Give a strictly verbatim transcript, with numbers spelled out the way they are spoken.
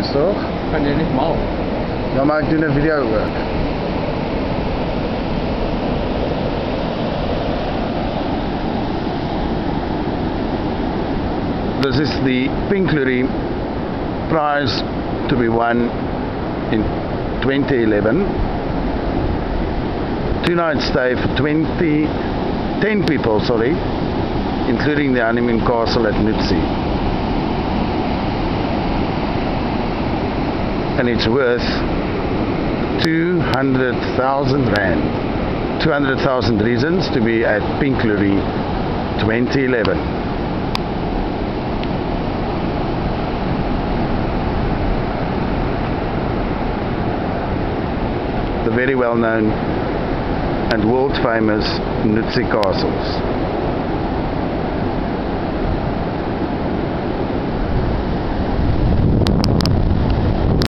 toch? Kan jy niet mal? Ja, maar ek doen 'n video ook. This is the Pinklary prize to be won in twenty eleven. Two night stay for twenty, ten people, sorry, including the honeymoon castle at Noetzie. And it's worth two hundred thousand rand. two hundred thousand reasons to be at Pinklary twenty eleven. The very well known and world famous Noetzie castles.